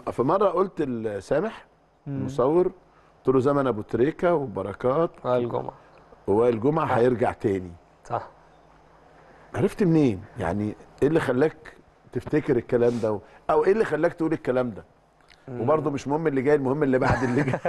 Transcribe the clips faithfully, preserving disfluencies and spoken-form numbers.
فمره قلت لسامح المصور، قلت له زمن ابو تريكه وبركات وائل جمعه ووائل جمعه هيرجع تاني. صح. عرفت منين؟ يعني ايه اللي خلاك تفتكر الكلام ده، او ايه اللي خلاك تقول الكلام ده؟ وبرضه مش مهم اللي جاي، المهم اللي بعد اللي جاي.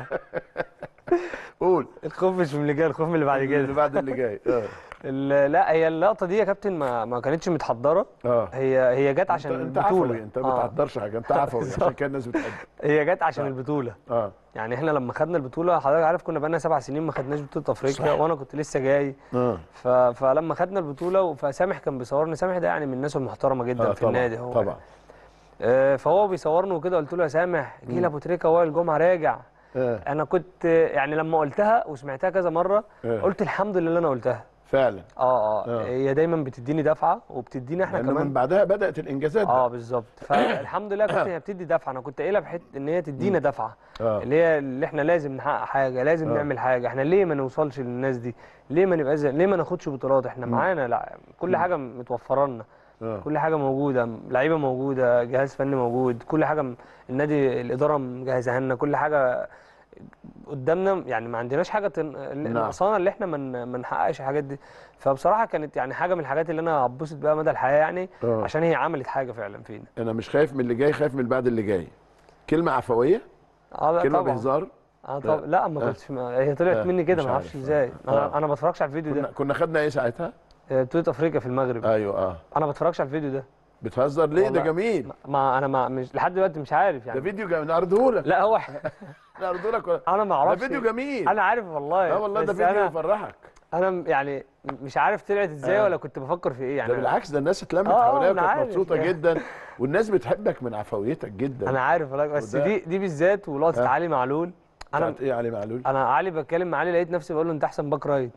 قول. الخوف مش من اللي جاي، الخوف من اللي بعد كده. اللي بعد اللي جاي. اه لا هي اللقطه دي يا كابتن ما, ما كانتش متحضره. اه هي هي جت عشان انت البطوله. عفوي، انت ما بتحضرش حاجه، انت عفوي عشان كده الناس بتحب. هي جت عشان آه. البطوله. اه يعني احنا لما خدنا البطوله حضرتك عارف كنا بقالنا سبع سنين ما خدناش بطوله افريقيا، وانا كنت لسه جاي. اه ف... فلما خدنا البطوله فسامح كان بيصورني، سامح ده يعني من الناس المحترمه جدا آه في طبعًا النادي هو. طبعا. آه فهو بيصورني وكده، قلت له يا سامح جيل ابو تريكه وائل جمعه راجع. آه. انا كنت يعني لما قلتها وسمعتها كذا مره آه. قلت الحمد لله انا قلتها فعلا. اه اه هي دايما بتديني دفعه وبتدينا احنا لأنه كمان من بعدها بدات الانجازات اه بقى. بالظبط. فالحمد لله كنت هي بتدي دفعه، انا كنت قايلها بحته ان هي تدينا دفعه. آه. اللي هي اللي احنا لازم نحقق حاجه، لازم آه. نعمل حاجه، احنا ليه ما نوصلش للناس دي؟ ليه ما نبقاش، ليه ما ناخدش بطولات؟ احنا معانا لا كل حاجه متوفره لنا. آه. كل حاجه موجوده، لعيبه موجوده، جهاز فني موجود، كل حاجه النادي الاداره مجهزها لنا، كل حاجه قدامنا. يعني ما عندناش حاجه تن... ناقصانا اللي احنا ما من... نحققش الحاجات دي. فبصراحه كانت يعني حاجه من الحاجات اللي انا هتبسط بيها مدى الحياه يعني. آه. عشان هي عملت حاجه فعلا فينا. انا مش خايف من اللي جاي، خايف من اللي بعد اللي جاي. كلمه عفويه. اه كلمه طبعا. بهزار. اه طبعا. لا, لا ما كنتش آه. هي طلعت آه. مني كده، ما اعرفش ازاي. آه. انا انا ما بتفرجش على الفيديو كنا ده. كنا خدنا ايه ساعتها؟ بطوله افريقيا في المغرب. ايوه اه انا ما بتفرجش على الفيديو ده. بتهزر ليه؟ ده جميل. ما انا ما مش لحد دلوقتي مش عارف يعني. ده فيديو جميل، نعرضه لك. لا هو نعرضه لك. انا ما اعرفش. ده فيديو جميل. انا عارف والله. اه والله ده فيديو يفرحك. انا يعني مش عارف طلعت ازاي آه. ولا كنت بفكر في ايه يعني. ده بالعكس، ده الناس اتلمت آه حواليها وكانت مبسوطه يعني. جدا، والناس بتحبك من عفويتك جدا. انا عارف والله، بس دي دي بالذات ولقطه آه. علي معلول. انا ايه علي معلول؟ انا علي بتكلم مع علي لقيت نفسي بقول له انت احسن باك رايت.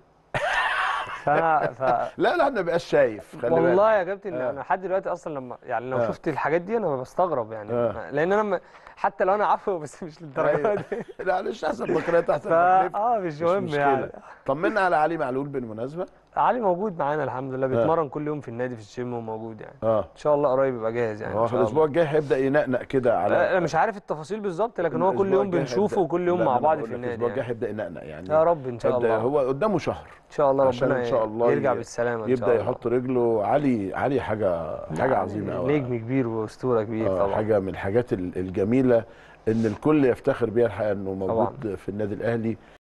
فانا ف... لا لا ما بقاش شايف، خلي بالك والله يا كابتن. آه. انا لحد دلوقتي اصلا لما يعني لو آه. شفت الحاجات دي انا بستغرب يعني. آه. لان انا حتى لو انا عفو بس مش للدرجه دي. لا مش احسن باك رايت، احسن باك ليفت. اه مش مهم يعني. طمنا على علي معلول بالمناسبه. علي موجود معانا الحمد لله، بيتمرن آه. كل يوم في النادي في الجيم وموجود يعني. اه ان شاء الله قريب يبقى جاهز يعني. هو الاسبوع الجاي هيبدا ينقنق كده على انا مش عارف التفاصيل بالظبط، لكن هو كل يوم بنشوفه وكل يوم مع بعض في النادي. الاسبوع الجاي هيبدا ينقنق يعني. يا رب ان شاء الله. هو قدامه شهر ان شاء الله، ربنا ان شاء الله يرجع بالسلامه ان يبدا يحط رجله. علي علي حاجه حاجه عظيمه قوي، نجم كبير واسطوره كبير آه طبعا. حاجه من الحاجات الجميله ان الكل يفتخر بيها الحقيقه انه موجود طبعا في النادي الاهلي.